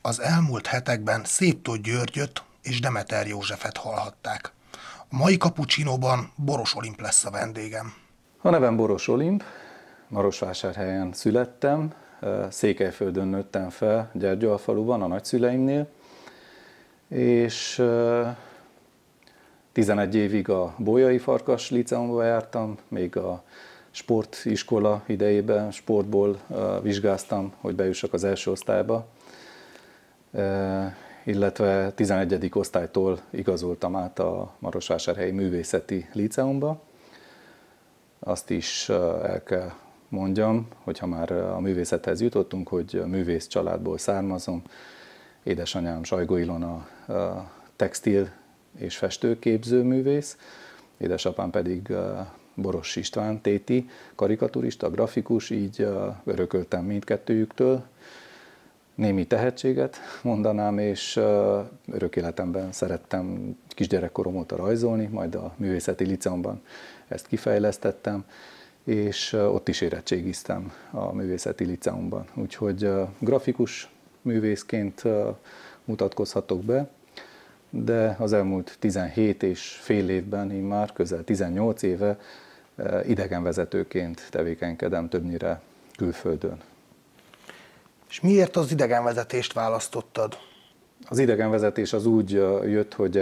Az elmúlt hetekben Széttó Györgyöt és Demeter Józsefet hallhatták. A mai Cappuccinóban Boros Olimp lesz a vendégem. A nevem Boros Olimp, Marosvásárhelyen születtem, Székelyföldön nőttem fel, Gyergyóalfaluban, a nagyszüleimnél, és 11 évig a Bolyai Farkas Líceumba jártam, még a sportiskola idejében sportból vizsgáztam, hogy bejussak az első osztályba, illetve 11. osztálytól igazoltam át a Marosvásárhelyi Művészeti Líceumba. Azt is el kell mondjam, hogyha már a művészethez jutottunk, hogy művész családból származom. Édesanyám Sajgó Ilona textil és festőképző művész, édesapám pedig Boros István téti, karikaturista, grafikus, így örököltem mindkettőjüktől. Némi tehetséget mondanám, és örök életemben szerettem kisgyerekkorom óta rajzolni, majd a Művészeti Líceumban ezt kifejlesztettem, és ott is érettségiztem a Művészeti Líceumban. Úgyhogy grafikus művészként mutatkozhatok be, de az elmúlt 17 és fél évben, én már közel 18 éve idegenvezetőként tevékenykedem, többnyire külföldön. És miért az idegenvezetést választottad? Az idegenvezetés az úgy jött, hogy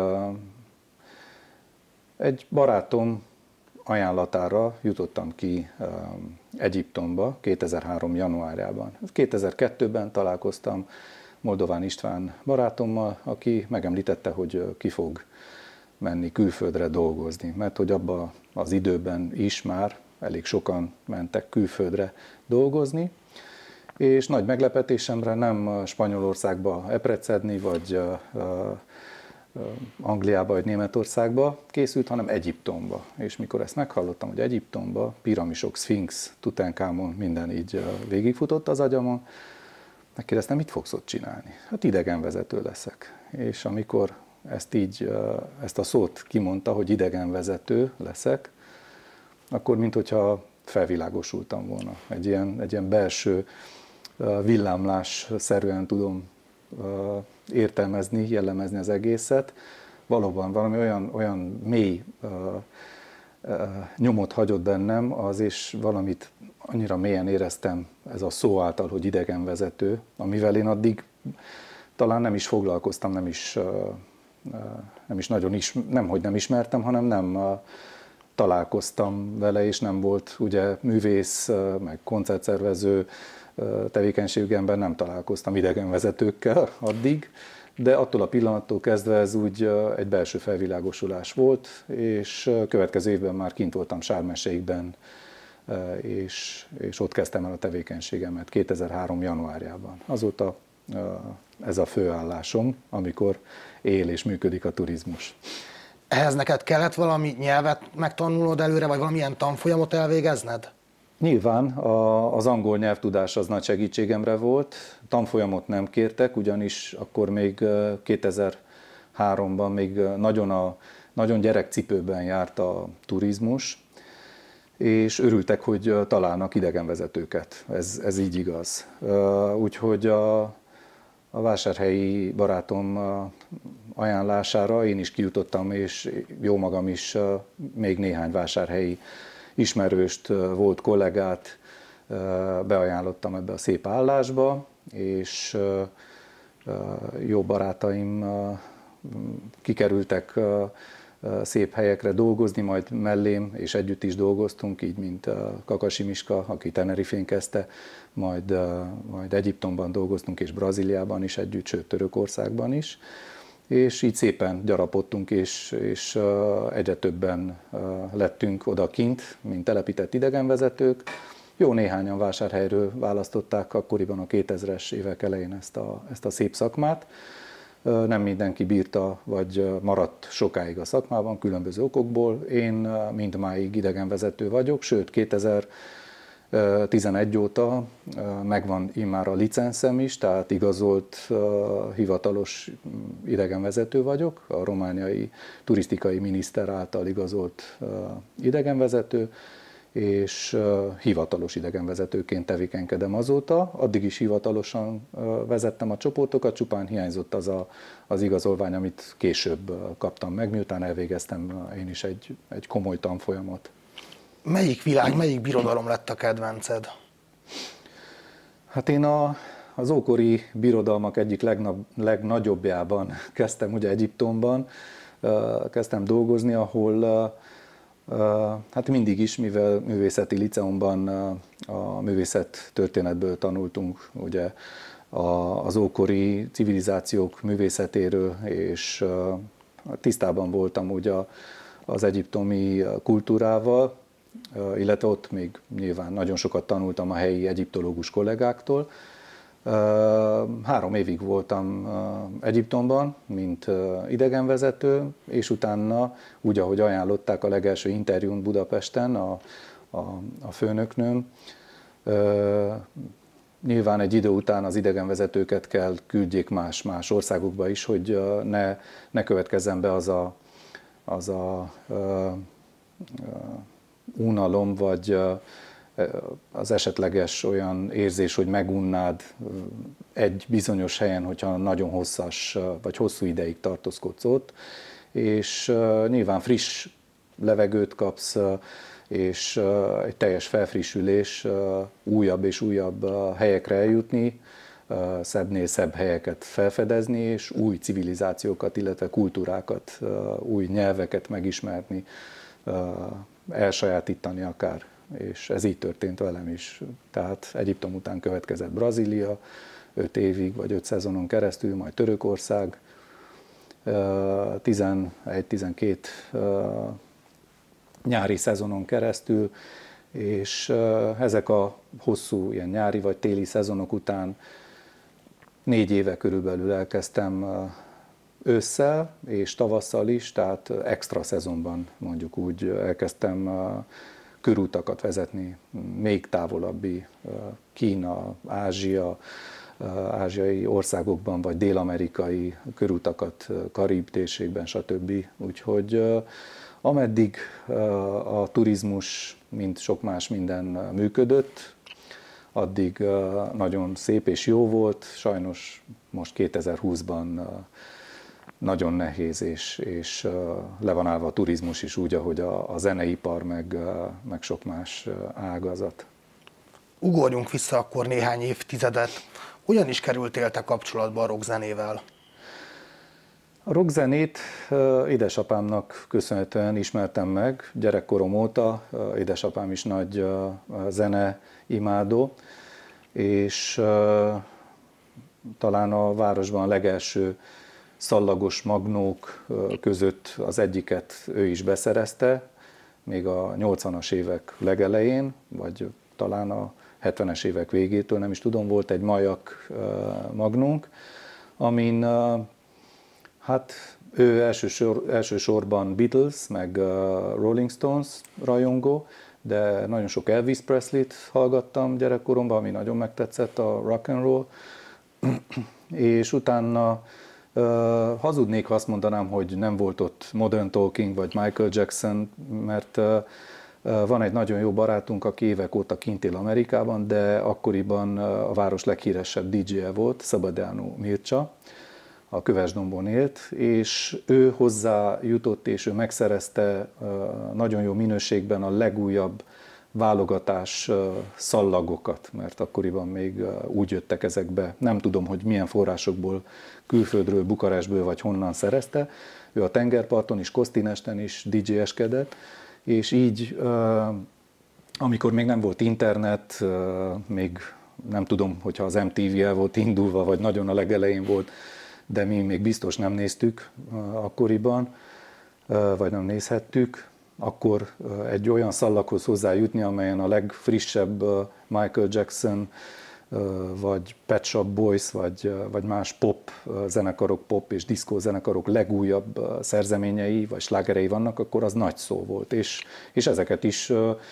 egy barátom ajánlatára jutottam ki Egyiptomba 2003. januárjában. 2002-ben találkoztam Moldován István barátommal, aki megemlítette, hogy ki fog menni külföldre dolgozni, mert hogy abban az időben is már elég sokan mentek külföldre dolgozni, és nagy meglepetésemre nem Spanyolországba eprecedni, vagy Angliába, vagy Németországba készült, hanem Egyiptomba. És mikor ezt meghallottam, hogy Egyiptomba, piramisok, szfinx, Tutankamon, minden így végigfutott az agyamon, megkérdeztem, mit fogsz ott csinálni? Hát idegenvezető leszek. És amikor ezt a szót kimondta, hogy idegenvezető leszek, akkor minthogyha felvilágosultam volna. Egy ilyen belső villámlás-szerűen tudom értelmezni, jellemezni az egészet. Valóban valami olyan mély nyomot hagyott bennem, az és valamit annyira mélyen éreztem ez a szó által, hogy idegenvezető, amivel én addig talán nem is foglalkoztam, nem is nagyon nemhogy nem ismertem, hanem nem találkoztam vele, és nem volt ugye művész, meg koncertszervező tevékenységemben nem találkoztam idegenvezetőkkel addig, de attól a pillanattól kezdve ez úgy egy belső felvilágosulás volt, és következő évben már kint voltam Sármeseikben, és ott kezdtem el a tevékenységemet 2003. januárjában. Azóta ez a főállásom, amikor él és működik a turizmus. Ehhez neked kellett valami nyelvet megtanulnod előre, vagy valamilyen tanfolyamot elvégezned? Nyilván az angol nyelvtudás az nagy segítségemre volt, tanfolyamot nem kértek, ugyanis akkor még 2003-ban még nagyon gyerekcipőben járt a turizmus, és örültek, hogy találnak idegenvezetőket. Ez így igaz. Úgyhogy a vásárhelyi barátom ajánlására én is kijutottam, és jó magam is még néhány vásárhelyi ismerőst, volt kollégát beajánlottam ebbe a szép állásba, és jó barátaim kikerültek szép helyekre dolgozni, majd mellém, és együtt is dolgoztunk, így mint Kakasi Miska, aki Tenerifén kezdte, majd Egyiptomban dolgoztunk, és Brazíliában is együtt, sőt Törökországban is. És így szépen gyarapodtunk, és egyre többen lettünk odakint, mint telepített idegenvezetők. Jó néhányan Vásárhelyről választották akkoriban a 2000-es évek elején ezt a szép szakmát. Nem mindenki bírta, vagy maradt sokáig a szakmában, különböző okokból. Én mindmáig idegenvezető vagyok, sőt 2011 óta megvan immár a licenszem is, tehát igazolt hivatalos idegenvezető vagyok, a romániai turisztikai miniszter által igazolt idegenvezető, és hivatalos idegenvezetőként tevékenykedem azóta. Addig is hivatalosan vezettem a csoportokat, csupán hiányzott az igazolvány, amit később kaptam meg, miután elvégeztem én is egy komoly tanfolyamot. Melyik birodalom lett a kedvenced? Hát én az ókori birodalmak egyik legnagyobbjában kezdtem, ugye Egyiptomban, kezdtem dolgozni, ahol hát mindig is, mivel művészeti liceumban a művészet történetből tanultunk, ugye az ókori civilizációk művészetéről, és tisztában voltam ugye az egyiptomi kultúrával, illetve ott még nyilván nagyon sokat tanultam a helyi egyiptológus kollégáktól. 3 évig voltam Egyiptomban, mint idegenvezető, és utána, úgy, ahogy ajánlották a legelső interjún Budapesten a főnöknőm, nyilván egy idő után az idegenvezetőket kell küldjék más országokba is, hogy ne következzen be az a unalom, vagy az esetleges olyan érzés, hogy megunnád egy bizonyos helyen, hogyha nagyon hosszas vagy hosszú ideig tartózkodsz ott, és nyilván friss levegőt kapsz, és egy teljes felfrissülés, újabb és újabb helyekre eljutni, szebbnél szebb helyeket felfedezni, és új civilizációkat, illetve kultúrákat, új nyelveket megismerni, elsajátítani akár. És ez így történt velem is. Tehát Egyiptom után következett Brazília, 5 évig vagy 5 szezonon keresztül, majd Törökország, 11-12 nyári szezonon keresztül, és ezek a hosszú ilyen nyári vagy téli szezonok után 4 éve körülbelül elkezdtem ősszel és tavasszal is, tehát extra szezonban mondjuk úgy elkezdtem körútakat vezetni, még távolabbi Kína, ázsiai országokban, vagy dél-amerikai körutakat, Karib térségben, stb. Úgyhogy ameddig a turizmus, mint sok más minden működött, addig nagyon szép és jó volt, sajnos most 2020-ban nagyon nehéz, és le van állva a turizmus is úgy, ahogy a zeneipar, meg sok más ágazat. Ugorjunk vissza akkor néhány évtizedet. Hogyan is kerültél te kapcsolatba a rockzenével? A rockzenét édesapámnak köszönhetően ismertem meg gyerekkorom óta. Édesapám is nagy zeneimádó, és talán a városban a legelső szallagos magnók között az egyiket ő is beszerezte, még a 80-as évek legelején, vagy talán a 70-es évek végétől, nem is tudom, volt egy majak magnónk, amin hát ő elsősorban Beatles, meg Rolling Stones rajongó, de nagyon sok Elvis Presley-t hallgattam gyerekkoromban, ami nagyon megtetszett, a rock and roll, és utána hazudnék, ha azt mondanám, hogy nem volt ott Modern Talking vagy Michael Jackson, mert van egy nagyon jó barátunk, aki évek óta kint él Amerikában, de akkoriban a város leghíresebb DJ-je volt, Szabadjáno Mircea, a Kövesdombon élt, és ő hozzá jutott, és ő megszerezte nagyon jó minőségben a legújabb válogatás szallagokat, mert akkoriban még úgy jöttek ezekbe, nem tudom, hogy milyen forrásokból, külföldről, Bukarestből vagy honnan szerezte. Ő a tengerparton is, Kosztinesten is DJ-eskedett, és így, amikor még nem volt internet, még nem tudom, hogyha az MTV el volt indulva, vagy nagyon a legelején volt, de mi még biztos nem néztük akkoriban, vagy nem nézhettük, akkor egy olyan szallaghoz hozzájutni, amelyen a legfrissebb Michael Jackson, vagy Pet Shop Boys, vagy más pop zenekarok, pop és diszkó zenekarok legújabb szerzeményei, vagy slágerei vannak, akkor az nagy szó volt. És ezeket is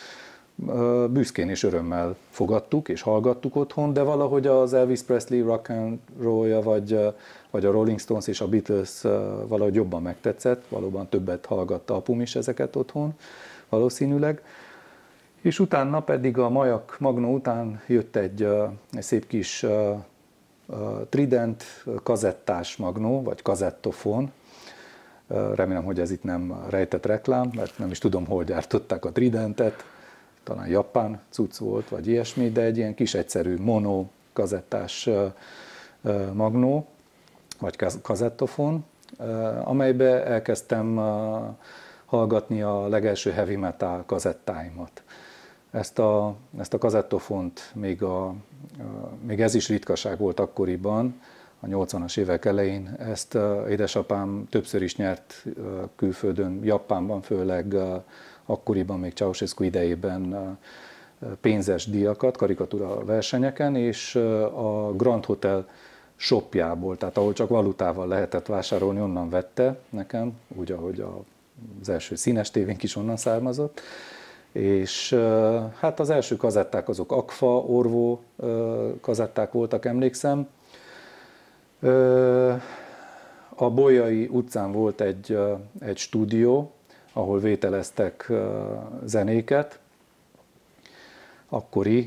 büszkén és örömmel fogadtuk és hallgattuk otthon, de valahogy az Elvis Presley rock and roll-ja, vagy a Rolling Stones és a Beatles valahogy jobban megtetszett, valóban többet hallgatta apum is ezeket otthon, valószínűleg. És utána pedig a Majak Magnó után jött egy szép kis Trident kazettás magnó, vagy kazettofon. Remélem, hogy ez itt nem rejtett reklám, mert nem is tudom, hol gyártották a Tridentet. Talán japán cucc volt, vagy ilyesmi, de egy ilyen kis egyszerű mono kazettás magnó, vagy kazettofon, amelybe elkezdtem hallgatni a legelső heavy metal kazettáimat. Ezt a kazettofont még ez is ritkaság volt akkoriban, a 80-as évek elején. Ezt édesapám többször is nyert külföldön, Japánban főleg, akkoriban még Ceausescu idejében pénzes díjakat, karikatúra versenyeken, és a Grand Hotel shopjából, tehát ahol csak valutával lehetett vásárolni, onnan vette nekem, úgy, ahogy az első színes tévénk is onnan származott. És hát az első kazetták azok Agfa, Orvó kazetták voltak, emlékszem. A Bolyai utcán volt egy stúdió, ahol vételeztek zenéket, akkori,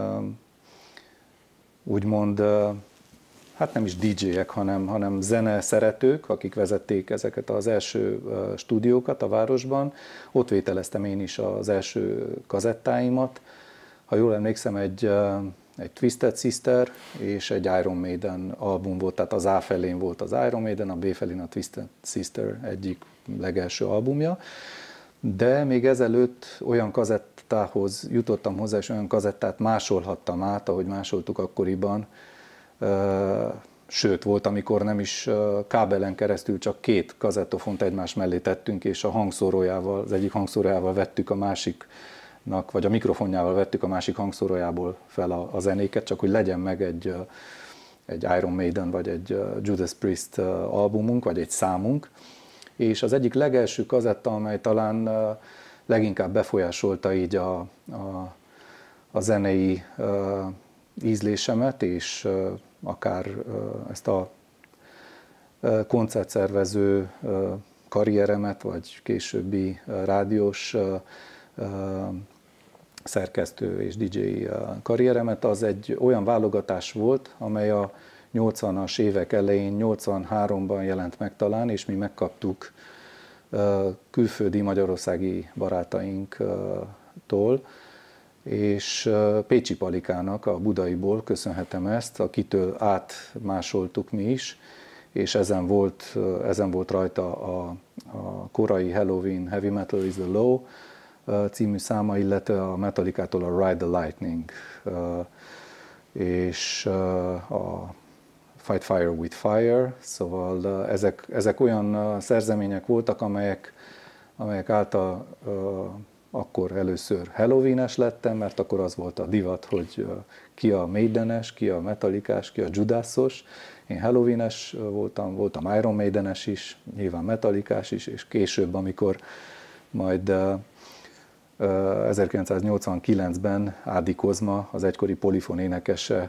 úgymond, hát nem is DJ-ek, hanem zene szeretők, akik vezették ezeket az első stúdiókat a városban. Ott vételeztem én is az első kazettáimat. Ha jól emlékszem, egy Twisted Sister és egy Iron Maiden album volt, tehát az A felén volt az Iron Maiden, a B felén a Twisted Sister egyik legelső albumja. De még ezelőtt olyan kazettához jutottam hozzá, és olyan kazettát másolhattam át, ahogy másoltuk akkoriban. Sőt, volt, amikor nem is kábelen keresztül, csak két kazettofont egymás mellé tettünk, és az egyik hangszórójával vettük a másiknak, vagy a mikrofonjával vettük a másik hangszórójából fel a zenéket, csak hogy legyen meg egy Iron Maiden, vagy egy Judas Priest albumunk, vagy egy számunk. És az egyik legelső kazetta, amely talán leginkább befolyásolta így a zenei ízlésemet, és akár ezt a koncertszervező karrieremet, vagy későbbi rádiós szerkesztő és DJ karrieremet, az egy olyan válogatás volt, amely a 80-as évek elején, 83-ban jelent meg talán, és mi megkaptuk külföldi magyarországi barátainktól, és Pécsi Palikának, a Budaiból köszönhetem ezt, akitől átmásoltuk mi is, és ezen volt rajta a korai Helloween Heavy Metal is the Law című száma, illetve a Metallicától a Ride the Lightning, és a Fight Fire with Fire, szóval ezek olyan szerzemények voltak, amelyek által akkor először Halloween-es lettem, mert akkor az volt a divat, hogy ki a Maidenes, ki a Metallicás, ki a Judasos. Én Halloween-es voltam Iron Maidenes is, nyilván Metallicás is, és később, amikor majd 1989-ben Ádi Kozma, az egykori Polyphon énekese,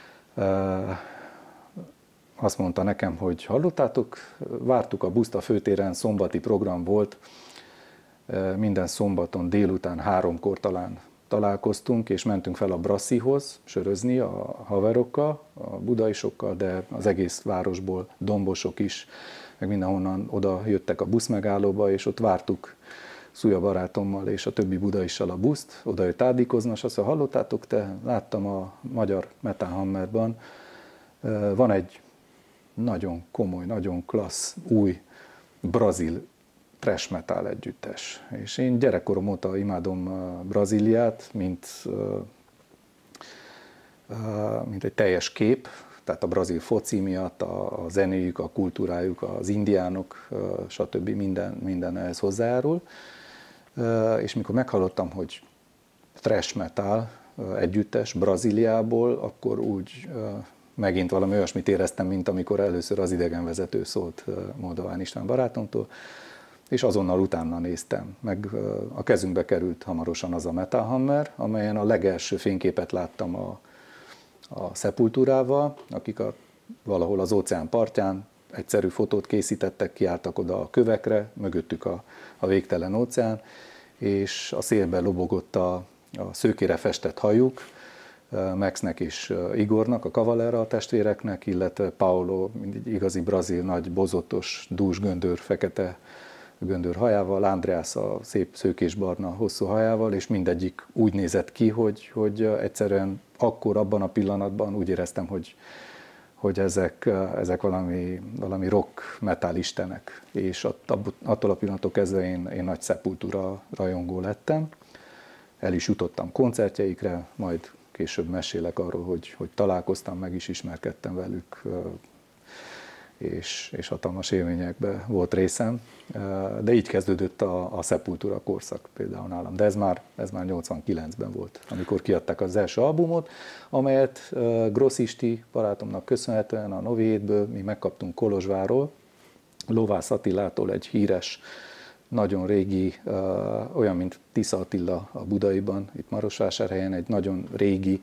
azt mondta nekem, hogy hallottátok, vártuk a buszt a főtéren, szombati program volt, minden szombaton délután 3-kor talán találkoztunk, és mentünk fel a Brassihoz sörözni a haverokkal, a budaisokkal, de az egész városból dombosok is, meg mindenhonnan oda jöttek a buszmegállóba, és ott vártuk Szúja barátommal és a többi budaissal a buszt, oda jött Ádi Kozma, és azt mondja, hallottátok, te láttam a magyar Metal Hammerban, van egy nagyon komoly, nagyon klassz, új brazil thrash metal együttes. És én gyerekkorom óta imádom Brazíliát, mint egy teljes kép, tehát a brazil foci miatt, a zenéjük, a kultúrájuk, az indiánok, stb. Minden ehhez hozzájárul. És mikor meghallottam, hogy thrash metal együttes Brazíliából, akkor úgy megint valami olyasmit éreztem, mint amikor először az idegenvezető szólt Moldován István barátomtól, és azonnal utána néztem. Meg a kezünkbe került hamarosan az a Metal Hammer, amelyen a legelső fényképet láttam a Sepulturával, akik valahol az óceán partján egyszerű fotót készítettek, kiálltak oda a kövekre, mögöttük a végtelen óceán, és a szélben lobogott a a szőkére festett hajuk, Maxnek és Igornak, a Cavalera testvéreknek, illetve Paulo, egy igazi brazil, nagy, bozotos, dús göndör, fekete göndör hajával, Andreas a szép szőkésbarna hosszú hajával, és mindegyik úgy nézett ki, hogy egyszerűen akkor, abban a pillanatban úgy éreztem, hogy ezek valami rock metal istenek, és attól a pillanattól kezdve én nagy Sepultura rajongó lettem. El is jutottam koncertjeikre, majd később mesélek arról, hogy találkoztam, meg is ismerkedtem velük, és hatalmas élményekben volt részem. De így kezdődött a Sepultura korszak például nálam. De ez már 89-ben volt, amikor kiadták az első albumot, amelyet Grossisti barátomnak köszönhetően a Novi Hétből mi megkaptunk Kolozsvárról, Lovász Attilától, egy híres, nagyon régi, olyan, mint Tisza Attila a Budaiban, itt Marosvásárhelyen, egy nagyon régi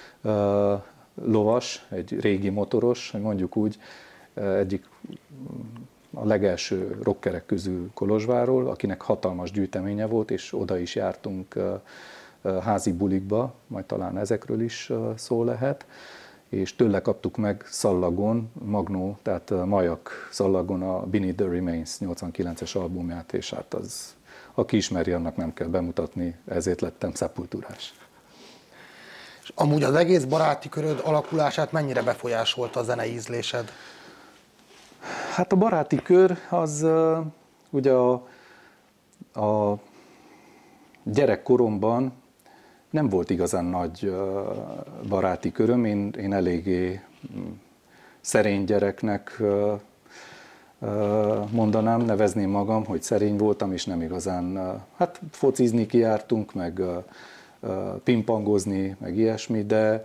lovas, egy régi motoros, hogy mondjuk úgy, egyik a legelső rockerek közül Kolozsvárról, akinek hatalmas gyűjteménye volt, és oda is jártunk házi bulikba, majd talán ezekről is szó lehet, és tőle kaptuk meg szallagon, magnó, tehát majak szallagon a Beneath the Remains 89-es albumját, és hát az, aki ismeri, annak nem kell bemutatni, ezért lettem szepultúrás. És amúgy az egész baráti köröd alakulását mennyire befolyásolta a zenei ízlésed? Hát a baráti kör az ugye a gyerekkoromban nem volt igazán nagy baráti köröm, én eléggé szerény gyereknek mondanám, nevezném magam, hogy szerény voltam, és nem igazán, hát focizni kijártunk, meg pingpongozni, meg ilyesmi,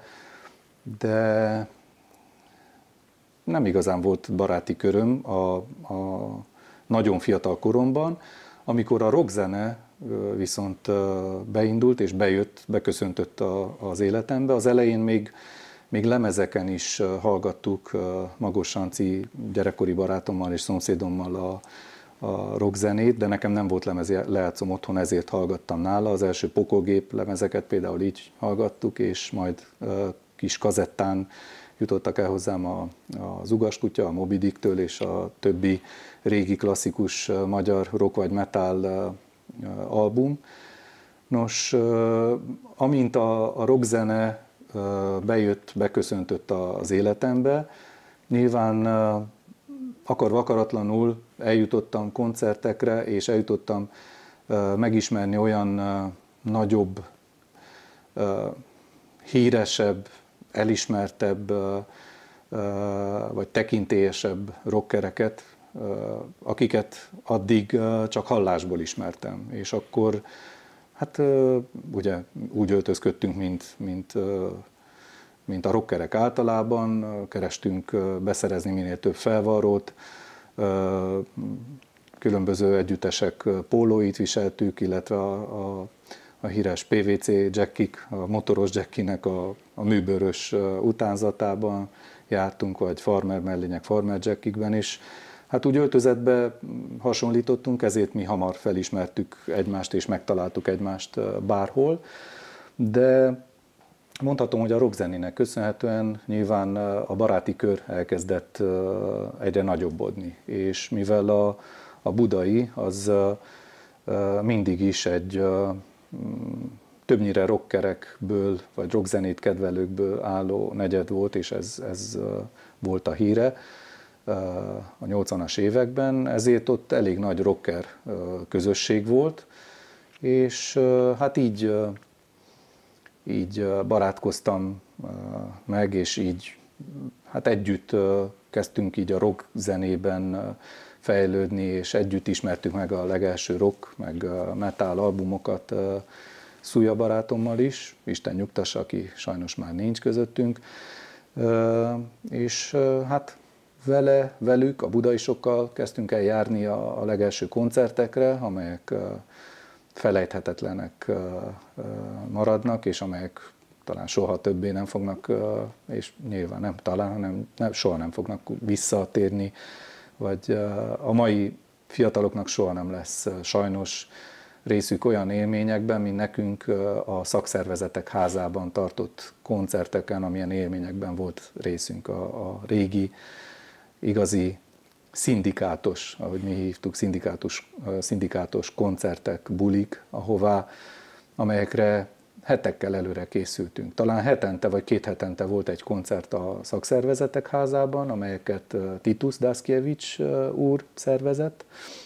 de nem igazán volt baráti köröm a nagyon fiatal koromban, amikor a rockzene viszont beindult és beköszöntött az életembe. Az elején még lemezeken is hallgattuk Magos Sanci gyerekkori barátommal és szomszédommal a rockzenét, de nekem nem volt lejátszom otthon, ezért hallgattam nála. Az első Pokolgép lemezeket például így hallgattuk, és majd kis kazettán jutottak el hozzám az Ugaskutya, a Moby Dicktől és a többi régi klasszikus magyar rock vagy metal album. Nos, amint a rockzene beköszöntött az életembe, nyilván akarva akaratlanul eljutottam koncertekre, és eljutottam megismerni olyan nagyobb, híresebb, elismertebb vagy tekintélyesebb rockereket, akiket addig csak hallásból ismertem. És akkor hát ugye úgy öltözködtünk, mint a rockerek általában, kerestünk beszerezni minél több felvarrót, különböző együttesek pólóit viseltük, illetve a híres PVC jackik, a motoros jackinek a műbőrös utánzatában jártunk, vagy farmer mellények farmer jackikben is. Hát úgy öltözetbe hasonlítottunk, ezért mi hamar felismertük egymást és megtaláltuk egymást bárhol. De mondhatom, hogy a rockzenének köszönhetően nyilván a baráti kör elkezdett egyre nagyobbodni. És mivel a budai az mindig is egy többnyire rockerekből vagy rockzenét kedvelőkből álló negyed volt, és ez volt a híre a 80-as években, ezért ott elég nagy rocker közösség volt, és hát így barátkoztam meg, és így hát együtt kezdtünk így a rock zenében fejlődni, és együtt ismertük meg a legelső rock, meg metal albumokat Szúja barátommal is, Isten nyugtassa, aki sajnos már nincs közöttünk, és hát velük, a budaisokkal kezdtünk el járni a legelső koncertekre, amelyek felejthetetlenek maradnak, és amelyek talán soha többé nem fognak, és nyilván nem talán, hanem soha nem fognak visszatérni, vagy a mai fiataloknak soha nem lesz sajnos részük olyan élményekben, mint nekünk a szakszervezetek házában tartott koncerteken, amilyen élményekben volt részünk a régi, igazi szindikátos, ahogy mi hívtuk, szindikátos koncertek, bulik, amelyekre hetekkel előre készültünk. Talán hetente vagy 2 hetente volt egy koncert a szakszervezetek házában, amelyeket Titus Daszkiewicz úr szervezett,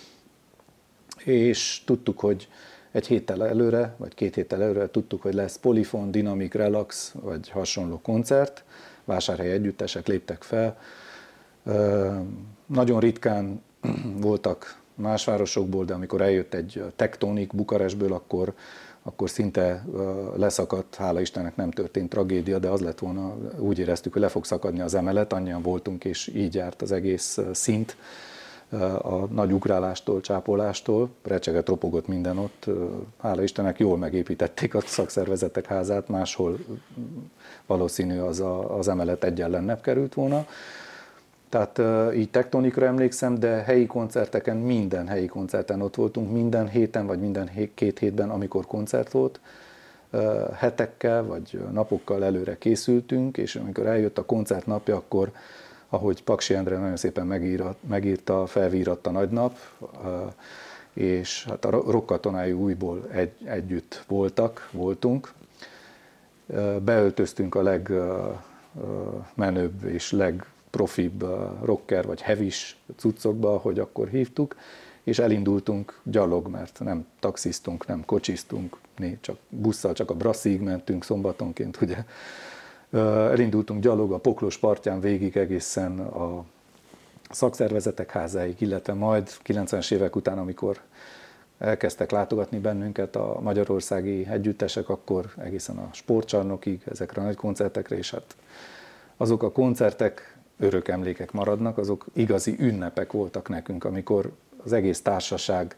és tudtuk, hogy egy héttel előre, vagy 2 héttel előre tudtuk, hogy lesz Polyphon, Dynamic, Relax, vagy hasonló koncert. Vásárhelyi együttesek léptek fel. Nagyon ritkán voltak más városokból, de amikor eljött egy Tektonic Bukarestből, akkor szinte leszakadt, hála Istennek nem történt tragédia, de az lett volna, úgy éreztük, hogy le fog szakadni az emelet, annyian voltunk, és így járt az egész szint a nagy ugrálástól, csápolástól, recseget, ropogott minden ott, hála Istennek jól megépítették a szakszervezetek házát, máshol valószínű az emelet egyenlennebb került volna. Tehát így Tektonikra emlékszem, de helyi koncerteken, minden helyi koncerten ott voltunk, minden héten vagy minden 2 hétben, amikor koncert volt, hetekkel vagy napokkal előre készültünk, és amikor eljött a koncert napja, akkor, ahogy Paksi Endre nagyon szépen megírta, felvíratta Nagy Nap, és hát a rockatonái újból együtt voltunk. Beöltöztünk a legmenőbb és legprofibb rocker vagy heavis cuccokba, ahogy akkor hívtuk, és elindultunk gyalog, mert nem taxiztunk, nem kocsiztunk, csak busszal, csak a Brasszig mentünk szombatonként, ugye. Elindultunk gyalog a Poklos partján végig egészen a szakszervezetek házáig, illetve majd 90-es évek után, amikor elkezdtek látogatni bennünket a magyarországi együttesek, akkor egészen a sportcsarnokig, ezekre a nagy koncertekre, és hát azok a koncertek örök emlékek maradnak, azok igazi ünnepek voltak nekünk, amikor az egész társaság,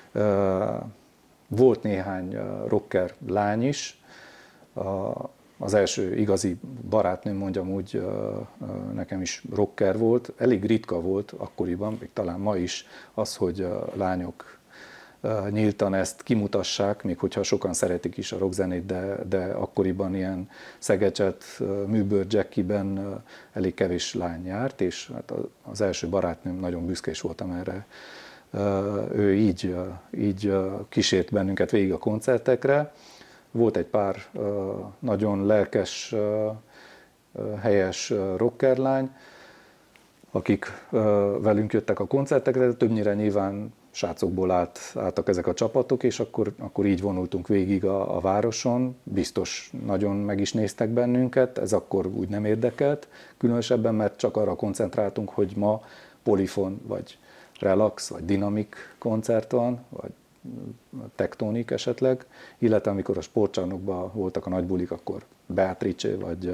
volt néhány rocker lány is, az első igazi barátnőm, mondjam úgy, nekem is rocker volt. Elég ritka volt akkoriban, még talán ma is az, hogy lányok nyíltan ezt kimutassák, még hogyha sokan szeretik is a rockzenét, de akkoriban ilyen Szegecset, Műbőr, Jackiben elég kevés lány járt, és hát az első barátnőm, nagyon büszke is voltam erre. Ő így kísért bennünket végig a koncertekre. Volt egy pár nagyon lelkes, helyes rockerlány, akik velünk jöttek a koncertekre, de többnyire nyilván srácokból álltak ezek a csapatok, és akkor így vonultunk végig a városon. Biztos nagyon meg is néztek bennünket, ez akkor úgy nem érdekelt, különösebben, mert csak arra koncentráltunk, hogy ma Polyphon, vagy Relax, vagy Dynamic koncert van, vagy Tektonic esetleg, illetve amikor a sportcsarnokban voltak a nagy bulik, akkor Beatrice vagy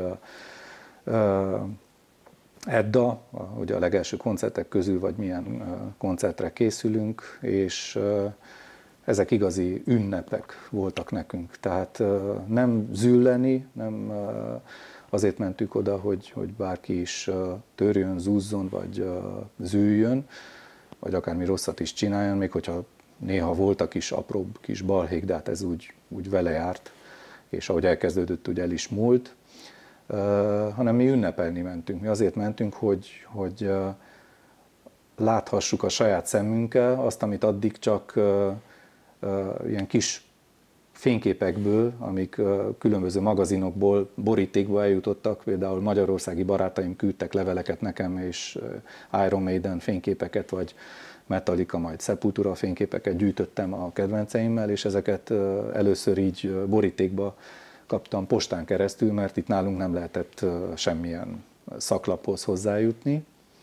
Edda, ugye a legelső koncertek közül, vagy milyen koncertre készülünk, és ezek igazi ünnepek voltak nekünk. Tehát nem zülleni, nem azért mentünk oda, hogy bárki is törjön, zúzzon, vagy zűljön, vagy akármi rosszat is csináljon, még hogyha néha voltak is apróbb kis balhék, de hát ez úgy vele járt, és ahogy elkezdődött, úgy el is múlt, hanem mi ünnepelni mentünk. Mi azért mentünk, hogy láthassuk a saját szemünkkel azt, amit addig csak ilyen kis fényképekből, amik különböző magazinokból borítékba eljutottak, például magyarországi barátaim küldtek leveleket nekem, és Iron Maiden fényképeket, vagy Metallica, majd Sepultura fényképeket gyűjtöttem a kedvenceimmel, és ezeket először így borítékba kaptam postán keresztül, mert itt nálunk nem lehetett semmilyen szaklaphoz hozzájutni.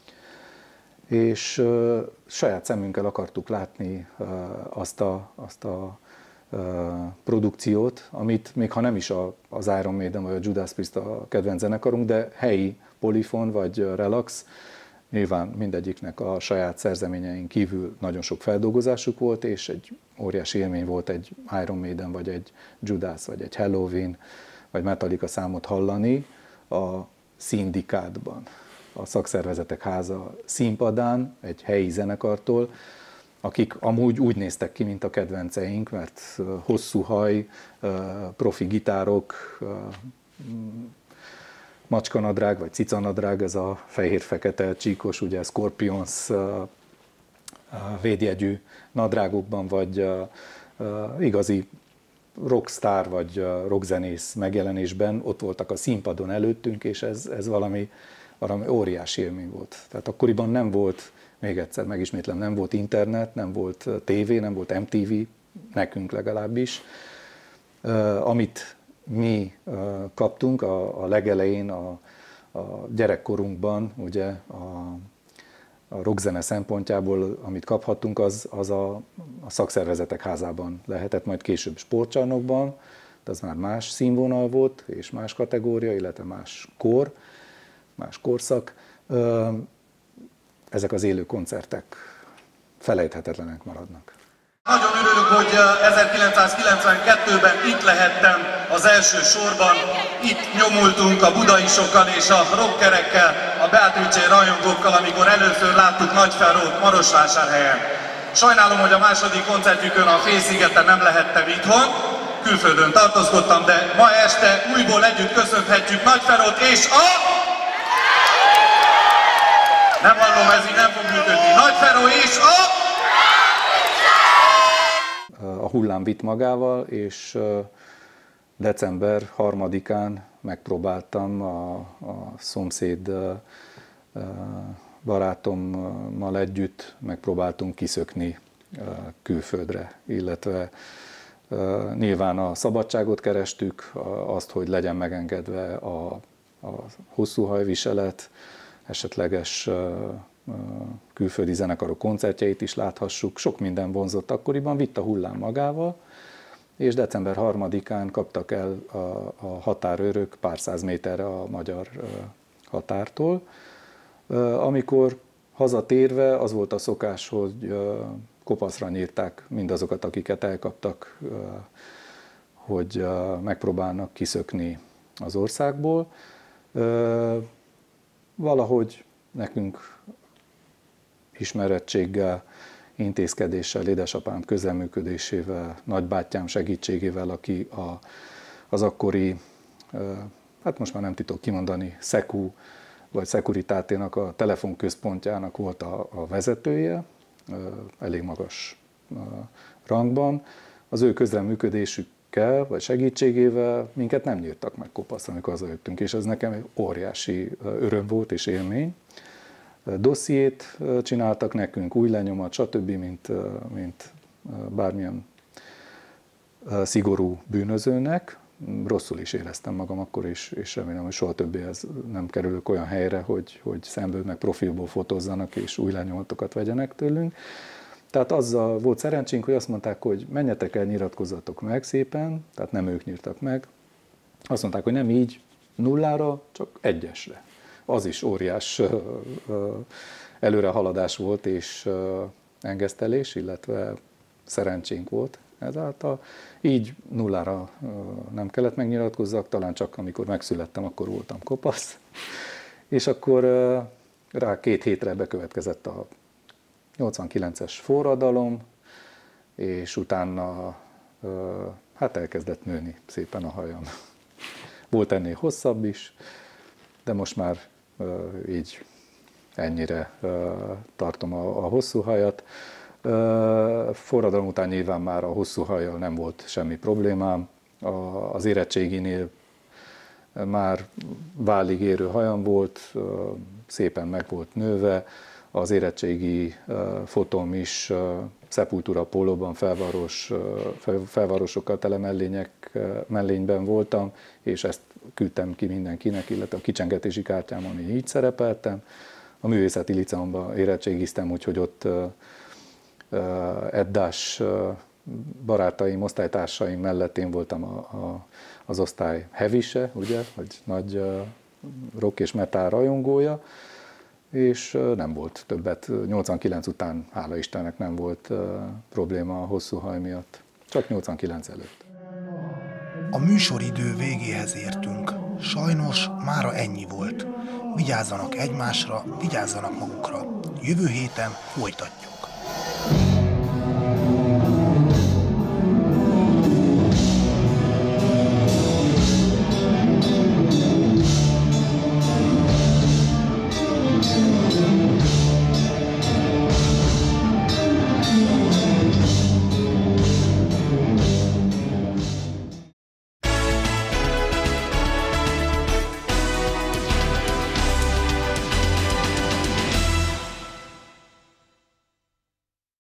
És saját szemünkkel akartuk látni azt a produkciót, amit még ha nem is az Iron Maiden vagy a Judas Priest a kedvenc zenekarunk, de helyi Polyphon vagy Relax, nyilván mindegyiknek a saját szerzeményein kívül nagyon sok feldolgozásuk volt, és egy óriási élmény volt egy Iron Maiden, vagy egy Judas, vagy egy Halloween, vagy Metallica számot hallani a szindikátban, a szakszervezetek háza színpadán, egy helyi zenekartól, akik amúgy úgy néztek ki, mint a kedvenceink, mert hosszú haj, profi gitárok, macskanadrág vagy cicanadrág, ez a fehér-fekete csíkos, ugye Scorpions védjegyű nadrágokban, vagy igazi rockstar vagy rockzenész megjelenésben ott voltak a színpadon előttünk, és ez valami óriási élmény volt. Tehát akkoriban nem volt, még egyszer megismétlem, nem volt internet, nem volt tévé, nem volt MTV, nekünk legalábbis. Amit mi kaptunk a legelején, a gyerekkorunkban, ugye a rockzene szempontjából, amit kaphattunk, az a szakszervezetek házában lehetett, majd később sportcsarnokban, de az már más színvonal volt, és más kategória, illetve más kor, más korszak. Ezek az élő koncertek felejthetetlenek maradnak. Nagyon örülök, hogy 1992-ben itt lehettem az első sorban. Itt nyomultunk a budaisokkal és a rockerekkel, a Beatrice rajongókkal, amikor először láttuk Nagyferót Marosvásárhelyen. Sajnálom, hogy a második koncertjükön a Félszigeten nem lehettem itthon, külföldön tartózkodtam, de ma este újból együtt köszönhetjük Nagyferót és a... Nem hallom, ez így nem fog működni. Nagyferó és a... A hullám vitt magával, és december 3-án megpróbáltam a szomszéd barátommal együtt megpróbáltunk kiszökni külföldre, illetve nyilván a szabadságot kerestük, azt, hogy legyen megengedve a hosszú hajviselet, esetleges külföldi zenekarok koncertjeit is láthassuk, sok minden vonzott akkoriban, vitt a hullám magával, és december 3-án kaptak el a határőrök pár száz méterre a magyar határtól. Amikor hazatérve az volt a szokás, hogy kopaszra nyírták mindazokat, akiket elkaptak, hogy megpróbálnak kiszökni az országból. Valahogy nekünk ismerettséggel, intézkedéssel, édesapám közreműködésével, nagybátyám segítségével, aki az akkori, hát most már nem titok kimondani, Szekú vagy Szekuritáténak a telefonközpontjának volt a vezetője, elég magas rangban. Az ő közreműködésükkel vagy segítségével minket nem nyírtak meg kopaszra, amikor hazajöttünk, és ez nekem egy óriási öröm volt és élmény. Dossziét csináltak nekünk, új lenyomat, stb., mint bármilyen szigorú bűnözőnek. Rosszul is éreztem magam akkor, és remélem, hogy soha többé ez nem kerülök olyan helyre, hogy szemből meg profilból fotózzanak, és új lenyomatokat vegyenek tőlünk. Tehát azzal volt szerencsénk, hogy azt mondták, hogy menjetek el, nyilatkozzatok meg szépen, tehát nem ők nyírtak meg. Azt mondták, hogy nem így 0-ra, csak 1-esre. Az is óriás előrehaladás volt, és engesztelés, illetve szerencsénk volt ezáltal. Így 0-ra nem kellett megnyilatkozzak, talán csak amikor megszülettem, akkor voltam kopasz. És akkor rá 2 hétre bekövetkezett a 89-es forradalom, és utána hát elkezdett nőni szépen a hajam. Volt ennél hosszabb is, de most már így ennyire tartom a hosszú hajat. Forradalom után nyilván már a hosszú hajjal nem volt semmi problémám. Az érettséginél már válig érő hajam volt, szépen meg volt nőve. Az érettségi fotóm is Sepultura pólóban, felvarosokkal tele mellényben voltam, és ezt küldtem ki mindenkinek, illetve a kicsengetési kártyámon így szerepeltem. A Művészeti Liceumban érettségiztem, úgyhogy ott eddás barátaim, osztálytársaim mellett én voltam az osztály hevise, ugye, vagy nagy rock és metal rajongója, és nem volt többet. 89 után, hála Istennek, nem volt probléma a hosszú haj miatt. Csak 89 előtt. A műsoridő végéhez értünk. Sajnos mára ennyi volt. Vigyázzanak egymásra, vigyázzanak magukra. Jövő héten folytatjuk.